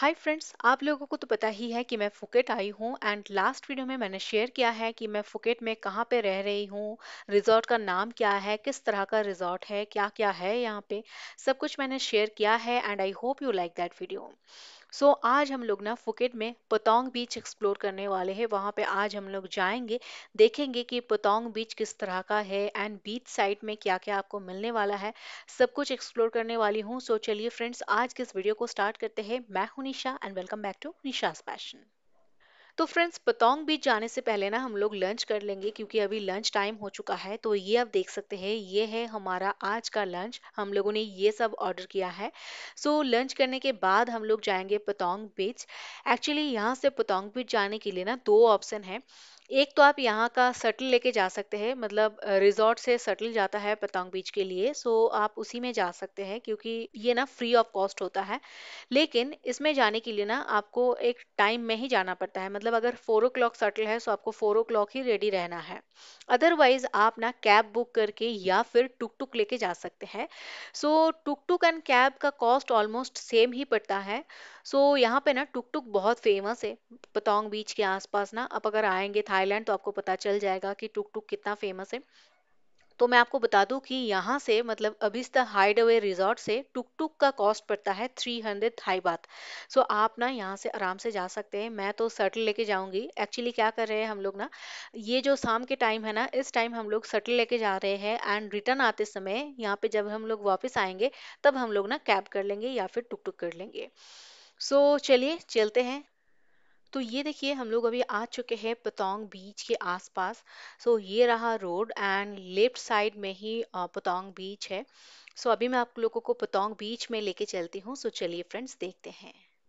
Hi friends, आप लोगों को तो पता ही है कि मैं फुकेट आई हूँ एंड लास्ट वीडियो में मैंने शेयर किया है कि मैं फुकेट में कहाँ पे रह रही हूँ। रिजॉर्ट का नाम क्या है, किस तरह का रिजॉर्ट है, क्या क्या है यहाँ पे, सब कुछ मैंने शेयर किया है and I hope you like that video. So आज हम लोग ना फुकेट में पतोंग बीच एक्सप्लोर करने वाले हैं। वहाँ पे आज हम लोग जाएंगे, देखेंगे कि पतोंग बीच किस तरह का है एंड बीच साइड में क्या क्या आपको मिलने वाला है। सब कुछ एक्सप्लोर करने वाली हूँ। सो चलिए फ्रेंड्स, आज के इस वीडियो को स्टार्ट करते हैं। मैं हूँ Nisha and welcome back to Nisha's passion. तो फ्रेंड्स, पतोंग बीच जाने से पहले ना हम लोग लंच कर लेंगे क्योंकि अभी लंच टाइम हो चुका है। तो ये आप देख सकते हैं, ये है हमारा आज का लंच। हम लोगों ने ये सब ऑर्डर किया है। सो लंच करने के बाद हम लोग जाएंगे पतोंग बीच। एक्चुअली यहाँ से पतोंग बीच जाने के लिए ना दो ऑप्शन है। एक तो आप यहाँ का शटल लेके जा सकते हैं, मतलब रिजॉर्ट से शटल जाता है पतंग बीच के लिए। सो आप उसी में जा सकते हैं क्योंकि ये ना फ्री ऑफ कॉस्ट होता है। लेकिन इसमें जाने के लिए ना आपको एक टाइम में ही जाना पड़ता है, मतलब अगर 4 o'clock शटल है तो आपको 4 o'clock ही रेडी रहना है। अदरवाइज आप ना कैब बुक करके या फिर टुक टुक लेके जा सकते हैं। So tuk tuk and cab का कॉस्ट ऑलमोस्ट सेम ही पड़ता है। सो यहाँ पे ना टुक टुक बहुत फेमस है पतोंग बीच के आसपास ना। आप अगर आएंगे थाईलैंड तो आपको पता चल जाएगा कि टुक टुक कितना फेमस है। तो मैं आपको बता दूं कि यहाँ से, मतलब अबिस्ता हाइडअवे रिजॉर्ट से टुक टुक का कॉस्ट पड़ता है 300 थाई बात। सो आप ना यहाँ से आराम से जा सकते हैं। मैं तो शटल लेके जाऊंगी। एक्चुअली क्या कर रहे हैं हम लोग ना, ये जो शाम के टाइम है ना, इस टाइम हम लोग शटल लेके जा रहे हैं एंड रिटर्न आते समय यहाँ पे जब हम लोग वापस आएंगे तब हम लोग ना कैब कर लेंगे या फिर टुक टुक कर लेंगे। सो चलिए चलते हैं। तो ये देखिए, हम लोग अभी आ चुके हैं पतोंग बीच के आसपास। सो ये रहा रोड एंड लेफ्ट साइड में ही पतोंग बीच है। सो अभी मैं आप लोगों को पतोंग बीच में लेके चलती हूँ। सो चलिए फ्रेंड्स, देखते हैं।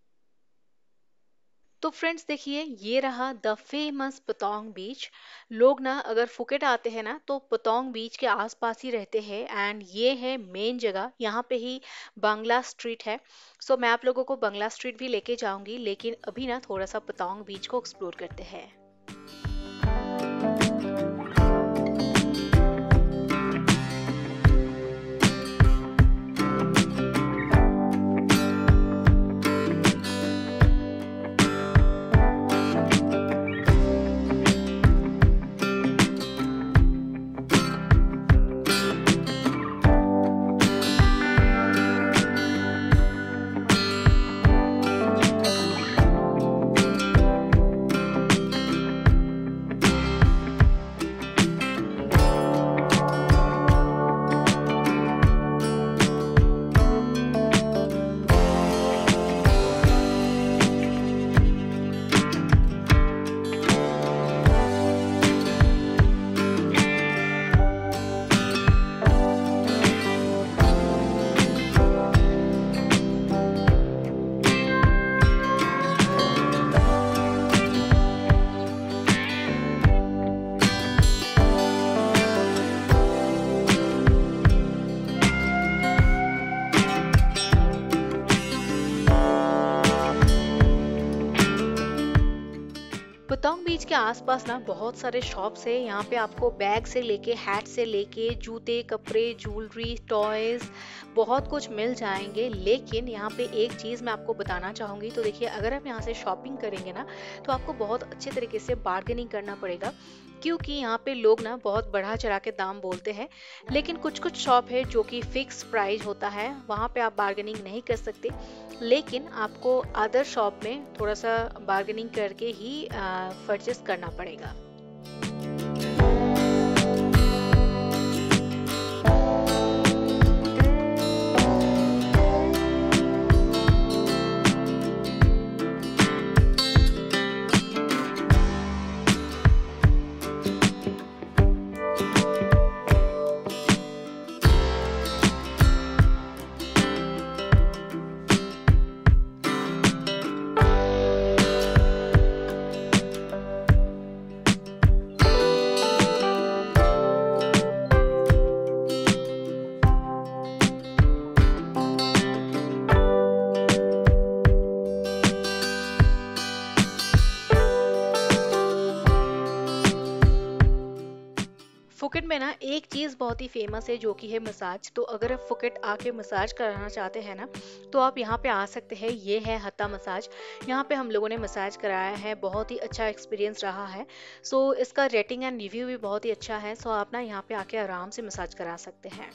तो फ्रेंड्स देखिए, ये रहा द फेमस पतोंग बीच। लोग ना अगर फुकेट आते हैं ना तो पतोंग बीच के आसपास ही रहते हैं एंड ये है मेन जगह। यहाँ पे ही बांग्ला स्ट्रीट है। सो मैं आप लोगों को बांग्ला स्ट्रीट भी लेके जाऊंगी, लेकिन अभी ना थोड़ा सा पतोंग बीच को एक्सप्लोर करते हैं। पतंग बीच के आसपास ना बहुत सारे शॉप्स है। यहाँ पे आपको बैग से लेके हैट से लेके जूते, कपड़े, ज्वेलरी, टॉयज, बहुत कुछ मिल जाएंगे। लेकिन यहाँ पे एक चीज़ मैं आपको बताना चाहूँगी। तो देखिए, अगर आप यहाँ से शॉपिंग करेंगे ना तो आपको बहुत अच्छे तरीके से बार्गेनिंग करना पड़ेगा, क्योंकि यहाँ पे लोग ना बहुत बढ़ा चढ़ा के दाम बोलते हैं। लेकिन कुछ कुछ शॉप है जो कि फिक्स प्राइस होता है, वहाँ पे आप बार्गेनिंग नहीं कर सकते। लेकिन आपको अदर शॉप में थोड़ा सा बार्गेनिंग करके ही परचेस करना पड़ेगा। पे ना एक चीज़ बहुत ही फेमस है जो कि है मसाज। तो अगर आप फुकेट आके मसाज कराना चाहते हैं ना, तो आप यहाँ पे आ सकते हैं। ये है हत्ता मसाज। यहाँ पे हम लोगों ने मसाज कराया है, बहुत ही अच्छा एक्सपीरियंस रहा है। सो इसका रेटिंग एंड रिव्यू भी बहुत ही अच्छा है। सो आप ना यहाँ पे आके आराम से मसाज करा सकते हैं।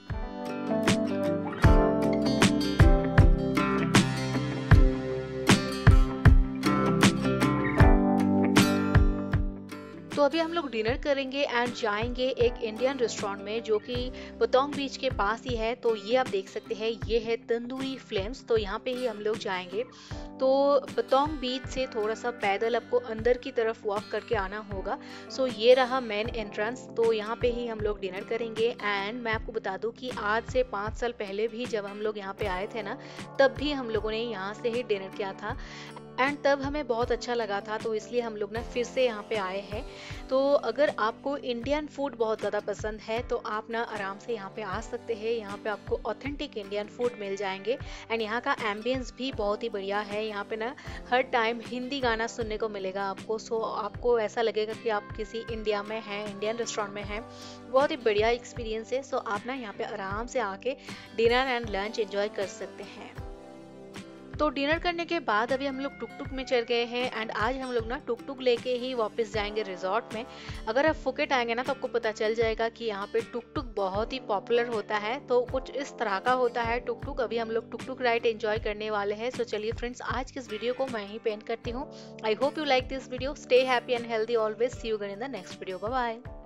तो अभी हम लोग डिनर करेंगे एंड जाएंगे एक इंडियन रेस्टोरेंट में जो कि पतोंग बीच के पास ही है। तो ये आप देख सकते हैं, ये है तंदूरी फ्लेम्स। तो यहाँ पे ही हम लोग जाएंगे। तो पतोंग बीच से थोड़ा सा पैदल आपको अंदर की तरफ वॉक करके आना होगा। सो ये रहा मेन एंट्रेंस। तो यहाँ पे ही हम लोग डिनर करेंगे। एंड मैं आपको बता दूं कि आज से 5 साल पहले भी जब हम लोग यहाँ पे आए थे ना, तब भी हम लोगों ने यहाँ से ही डिनर किया था एंड तब हमें बहुत अच्छा लगा था। तो इसलिए हम लोग ना फिर से यहाँ पे आए हैं। तो अगर आपको इंडियन फूड बहुत ज़्यादा पसंद है तो आप ना आराम से यहाँ पे आ सकते हैं। यहाँ पे आपको ऑथेंटिक इंडियन फूड मिल जाएंगे एंड यहाँ का एम्बियंस भी बहुत ही बढ़िया है। यहाँ पे ना हर टाइम हिंदी गाना सुनने को मिलेगा आपको। सो आपको ऐसा लगेगा कि आप किसी इंडिया में हैं, इंडियन रेस्टोरेंट में हैं। बहुत ही बढ़िया एक्सपीरियंस है। सो आप ना यहाँ पे आराम से आके डिनर एंड लंच एंजॉय कर सकते हैं। तो डिनर करने के बाद अभी हम लोग टुक टुक में चढ़ गए हैं एंड आज हम लोग ना टुक टुक लेके ही वापस जाएंगे रिजॉर्ट में। अगर आप फुकेट आएंगे ना तो आपको पता चल जाएगा कि यहाँ पे टुक टुक बहुत ही पॉपुलर होता है। तो कुछ इस तरह का होता है टुक टुक। अभी हम लोग टुक टुक राइड एंजॉय करने वाले हैं। सो चलिए फ्रेंड्स, आज की इस वीडियो को मैं ही पेंट करती हूँ। I hope you like this video. Stay happy and healthy always. See you again in the next video. Bye bye.